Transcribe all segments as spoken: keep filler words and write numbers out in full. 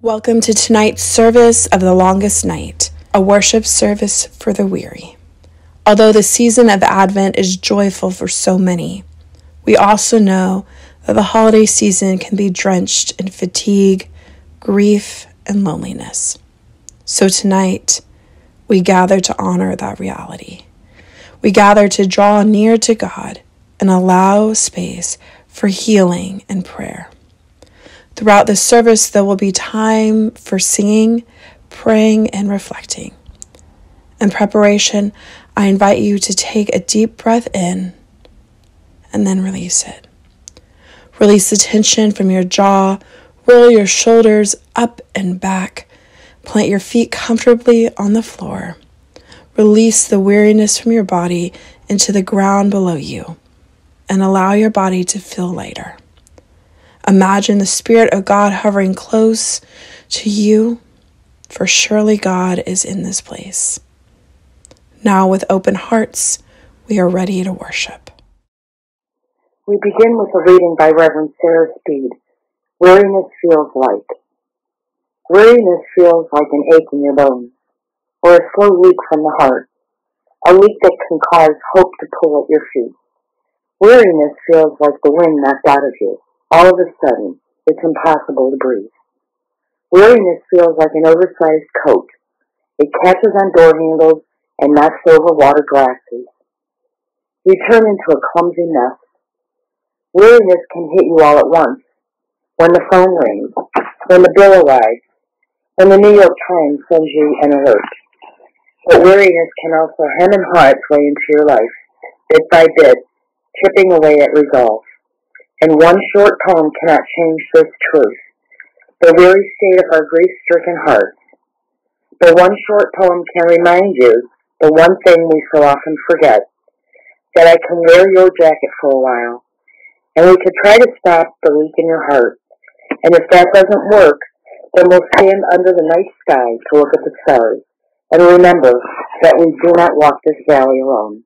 Welcome to tonight's service of the longest night, a worship service for the weary. Although the season of Advent is joyful for so many, we also know that the holiday season can be drenched in fatigue, grief, and loneliness. So tonight, we gather to honor that reality. We gather to draw near to God and allow space for healing and prayer. Throughout this service, there will be time for singing, praying, and reflecting. In preparation, I invite you to take a deep breath in and then release it. Release the tension from your jaw, roll your shoulders up and back, plant your feet comfortably on the floor. Release the weariness from your body into the ground below you and allow your body to feel lighter. Imagine the Spirit of God hovering close to you, for surely God is in this place. Now, with open hearts, we are ready to worship. We begin with a reading by Reverend Sarah Speed. Weariness feels like. Weariness feels like an ache in your bones, or a slow leak from the heart, a leak that can cause hope to pull at your feet. Weariness feels like the wind knocked out of you. All of a sudden, it's impossible to breathe. Weariness feels like an oversized coat. It catches on door handles and knocks over water glasses. You turn into a clumsy mess. Weariness can hit you all at once. When the phone rings, when the bill arrives, when the New York Times sends you an alert. But weariness can also hem and haw its way into your life, bit by bit, chipping away at resolve. And one short poem cannot change this truth, the weary state of our grief-stricken hearts. But one short poem can remind you the one thing we so often forget, that I can wear your jacket for a while, and we could try to stop the leak in your heart. And if that doesn't work, then we'll stand under the night sky to look at the stars, and remember that we do not walk this valley alone.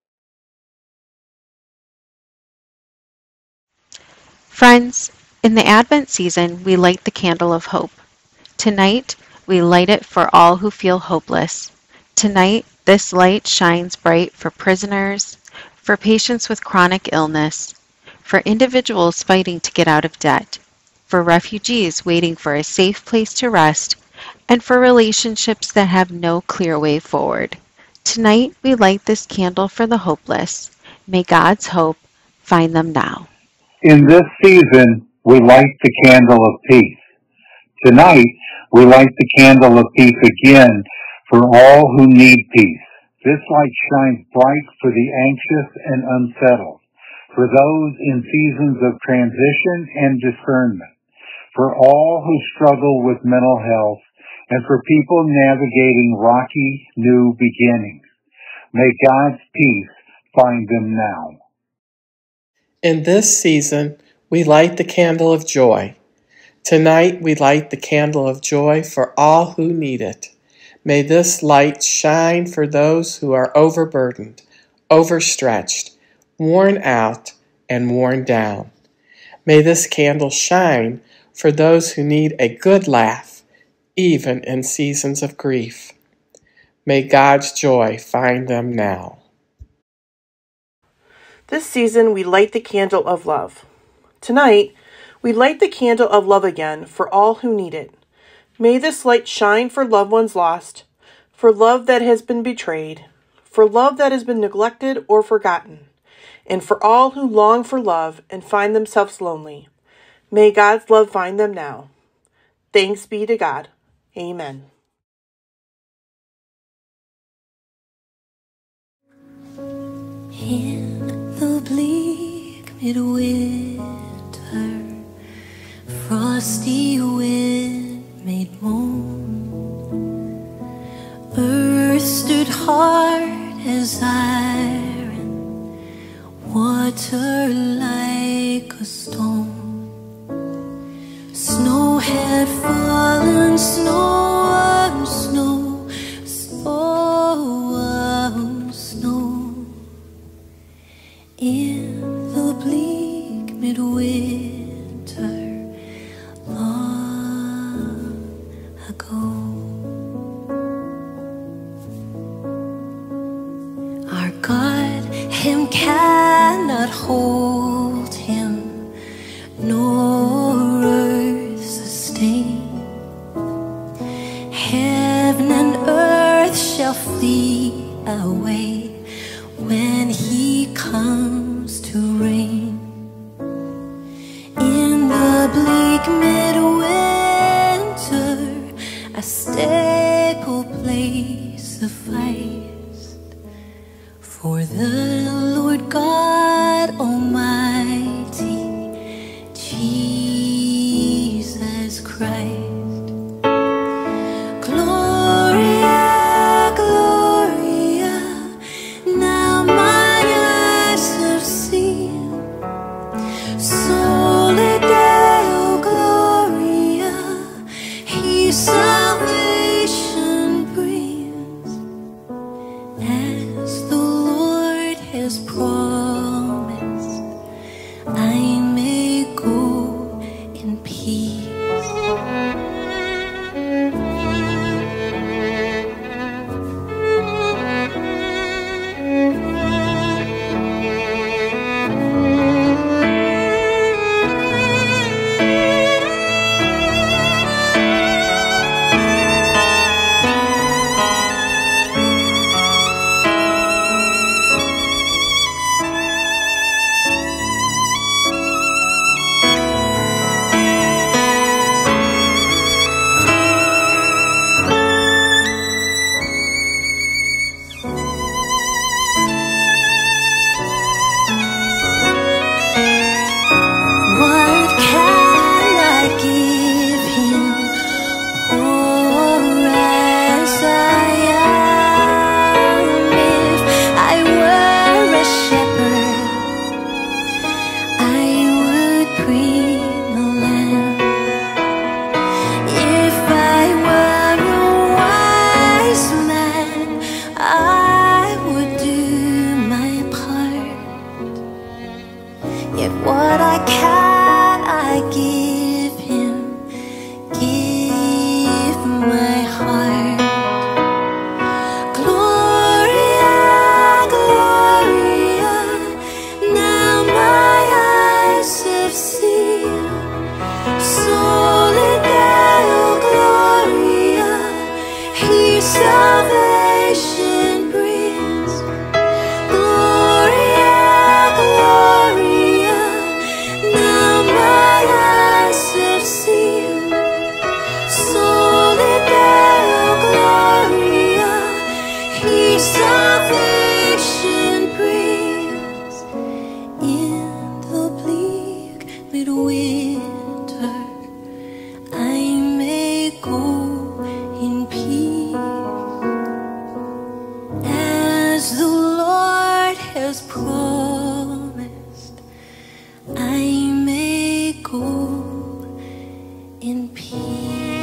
Friends, in the Advent season, we light the candle of hope. Tonight, we light it for all who feel hopeless. Tonight, this light shines bright for prisoners, for patients with chronic illness, for individuals fighting to get out of debt, for refugees waiting for a safe place to rest, and for relationships that have no clear way forward. Tonight, we light this candle for the hopeless. May God's hope find them now. In this season, we light the candle of peace. Tonight, we light the candle of peace again for all who need peace. This light shines bright for the anxious and unsettled, for those in seasons of transition and discernment, for all who struggle with mental health, and for people navigating rocky new beginnings. May God's peace find them now. In this season, we light the candle of joy. Tonight, we light the candle of joy for all who need it. May this light shine for those who are overburdened, overstretched, worn out, and worn down. May this candle shine for those who need a good laugh, even in seasons of grief. May God's joy find them now. This season, we light the candle of love. Tonight, we light the candle of love again for all who need it. May this light shine for loved ones lost, for love that has been betrayed, for love that has been neglected or forgotten, and for all who long for love and find themselves lonely. May God's love find them now. Thanks be to God. Amen. In the bleak midwinter, frosty wind made moan. Earth stood hard as iron, water like a stone. Snow had fallen, snow on snow, snow on snow. In the bleak midwinter, long like midwinter, a staple place sufficed for the Lord God Almighty, Jesus Christ. Gloria, Gloria, now my eyes have seen. Sole Deo Gloria, He salvation brings, as the Lord has promised, I may go in peace. What can I give Him, poor as I am? If I were a shepherd, I would bring a lamb. If I were a wise man, I would do my part. Yet what I can, I give Him, give my heart. Gloria, Gloria, now my eyes have seen. Sole Deo Gloria, He salvation brings. Gloria, Gloria, now my eyes have seen. Sole Deo Gloria, He salvation brings. In the bleak midwinter, I may go in peace, as the Lord has promised, I may go in peace.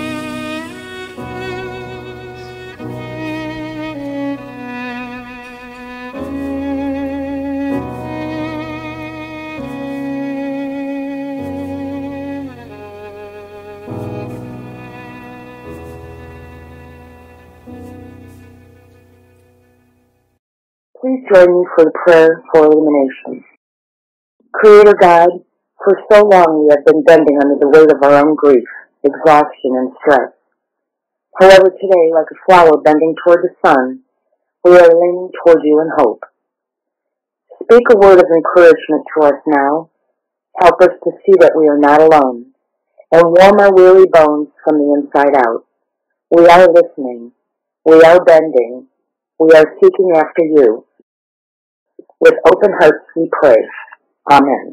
Please join me for the prayer for illumination. Creator God, for so long we have been bending under the weight of our own grief, exhaustion, and stress. However, today, like a flower bending toward the sun, we are leaning toward you in hope. Speak a word of encouragement to us now. Help us to see that we are not alone, and warm our weary bones from the inside out. We are listening. We are bending. We are seeking after you. With open hearts we pray. Amen.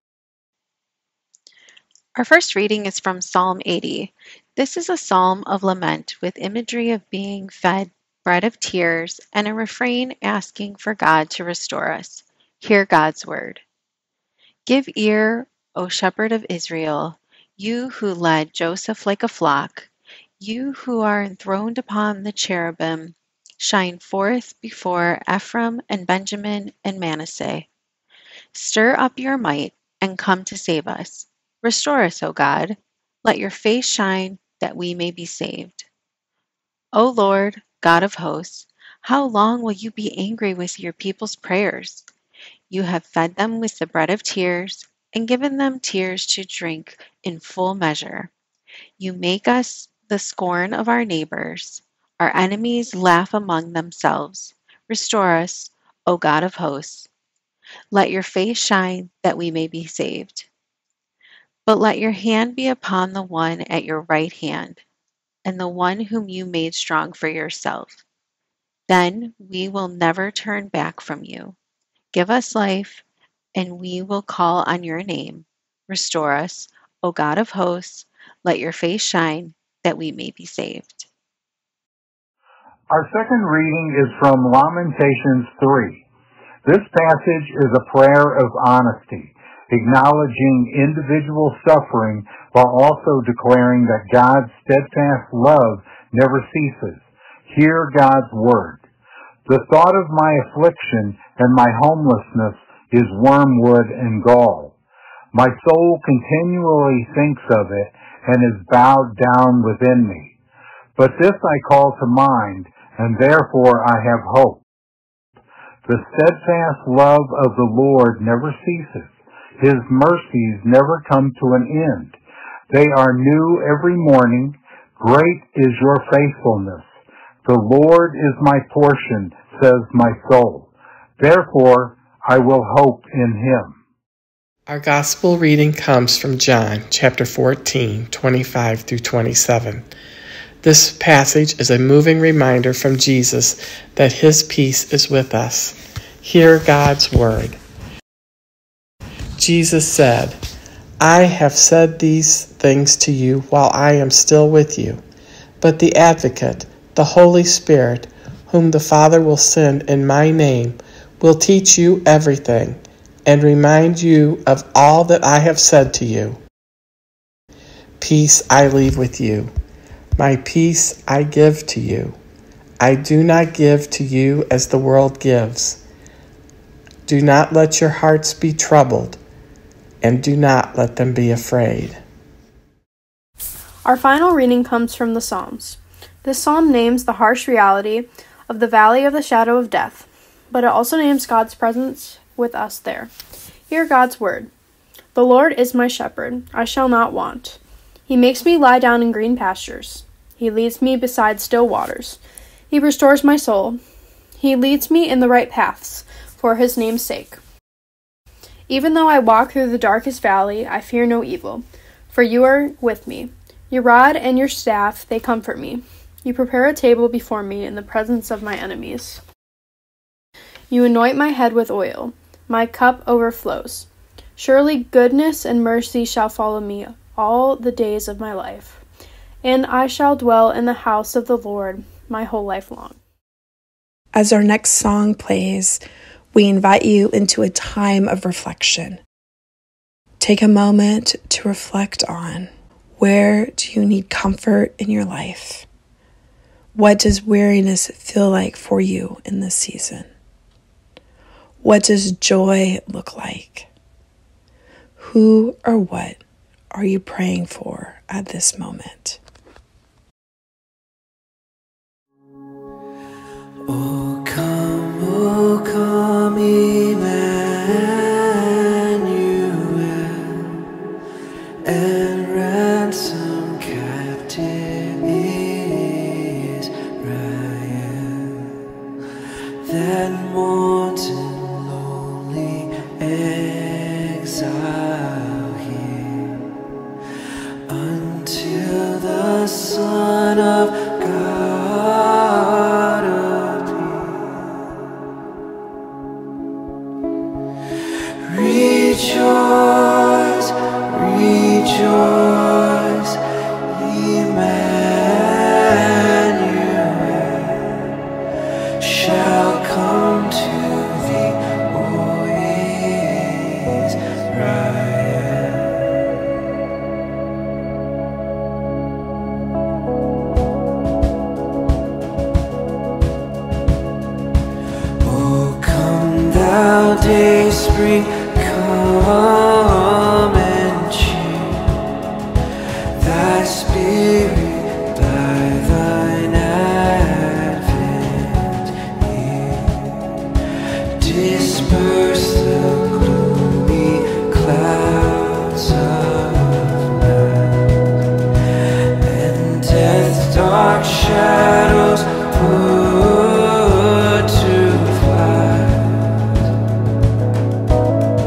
Our first reading is from Psalm eighty. This is a psalm of lament with imagery of being fed bread of tears and a refrain asking for God to restore us. Hear God's word. Give ear, O shepherd of Israel, you who led Joseph like a flock, you who are enthroned upon the cherubim, shine forth before Ephraim and Benjamin and Manasseh. Stir up your might and come to save us. Restore us, O God. Let your face shine that we may be saved. O Lord, God of hosts, how long will you be angry with your people's prayers? You have fed them with the bread of tears and given them tears to drink in full measure. You make us the scorn of our neighbors. Our enemies laugh among themselves. Restore us, O God of hosts. Let your face shine that we may be saved. But let your hand be upon the one at your right hand, and the one whom you made strong for yourself. Then we will never turn back from you. Give us life, and we will call on your name. Restore us, O God of hosts. Let your face shine, that we may be saved. Our second reading is from Lamentations three. This passage is a prayer of honesty, acknowledging individual suffering while also declaring that God's steadfast love never ceases. Hear God's word. The thought of my affliction and my homelessness is wormwood and gall. My soul continually thinks of it and is bowed down within me. But this I call to mind, and therefore I have hope. The steadfast love of the Lord never ceases. His mercies never come to an end. They are new every morning. Great is your faithfulness. The Lord is my portion, says my soul. Therefore, I will hope in him. Our gospel reading comes from John chapter fourteen, twenty-five through twenty-seven. This passage is a moving reminder from Jesus that his peace is with us. Hear God's word. Jesus said, I have said these things to you while I am still with you. But the Advocate, the Holy Spirit, whom the Father will send in my name, will teach you everything and remind you of all that I have said to you. Peace I leave with you. My peace I give to you. I do not give to you as the world gives. Do not let your hearts be troubled, and do not let them be afraid. Our final reading comes from the Psalms. This psalm names the harsh reality of the valley of the shadow of death, but it also names God's presence with us there. Hear God's word. The Lord is my shepherd, I shall not want. He makes me lie down in green pastures. He leads me beside still waters. He restores my soul. He leads me in the right paths for his name's sake. Even though I walk through the darkest valley, I fear no evil, for you are with me. Your rod and your staff, they comfort me. You prepare a table before me in the presence of my enemies. You anoint my head with oil. My cup overflows. Surely goodness and mercy shall follow me all the days of my life, and I shall dwell in the house of the Lord my whole life long. As our next song plays, we invite you into a time of reflection. Take a moment to reflect on, where do you need comfort in your life? What does weariness feel like for you in this season? What does joy look like? Who or what are you praying for at this moment? Oh, come, oh, come, Emmanuel, and ransom captive Israel, that mourns in lonely exile here, until the Son of God appear. Rejoice, rejoice, Emmanuel shall come to thee, O Israel. Oh, come thou day spring, come and cheer thy spirit by thine advent here. Disperse the gloomy clouds of night, and death's dark shadows put to flight.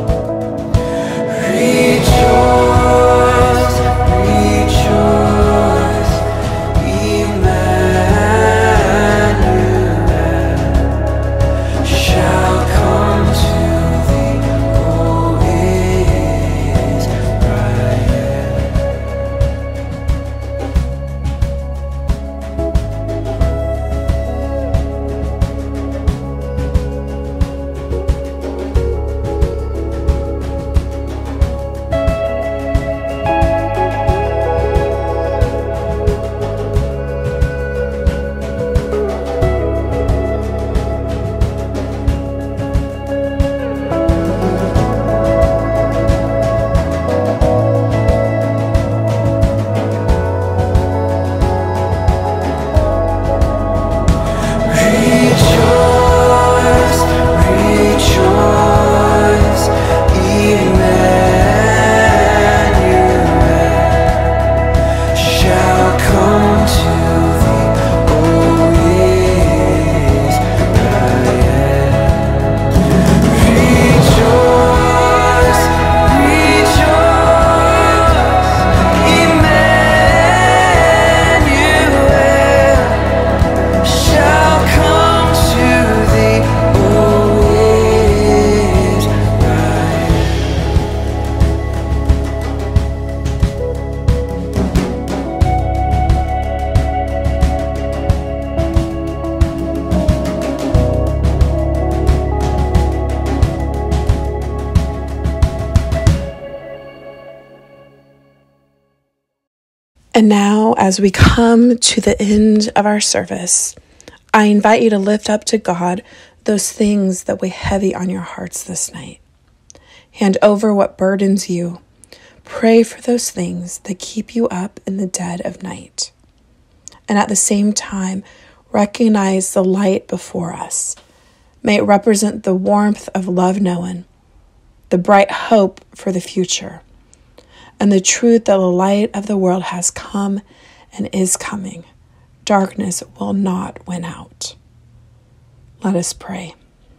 And now, as we come to the end of our service, I invite you to lift up to God those things that weigh heavy on your hearts this night. Hand over what burdens you. Pray for those things that keep you up in the dead of night. And at the same time, recognize the light before us. May it represent the warmth of love known, the bright hope for the future, and the truth that the light of the world has come and is coming. Darkness will not win out. Let us pray.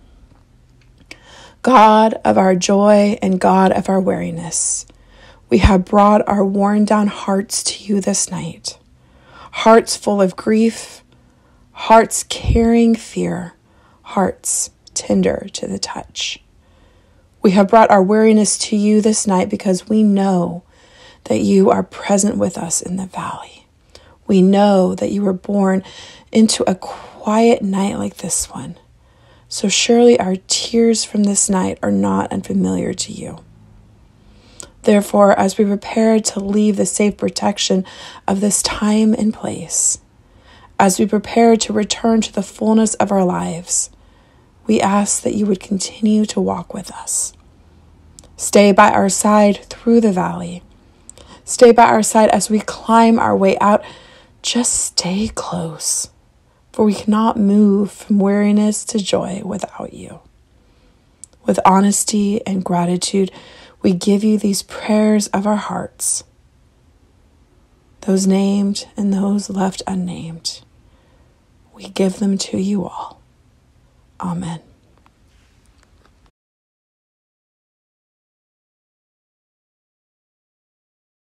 God of our joy and God of our weariness, we have brought our worn down hearts to you this night. Hearts full of grief, hearts carrying fear, hearts tender to the touch. We have brought our weariness to you this night because we know that you are present with us in the valley. We know that you were born into a quiet night like this one. So surely our tears from this night are not unfamiliar to you. Therefore, as we prepare to leave the safe protection of this time and place, as we prepare to return to the fullness of our lives, we ask that you would continue to walk with us. Stay by our side through the valley. Stay by our side as we climb our way out. Just stay close, for we cannot move from weariness to joy without you. With honesty and gratitude, we give you these prayers of our hearts, those named and those left unnamed. We give them to you all. Amen.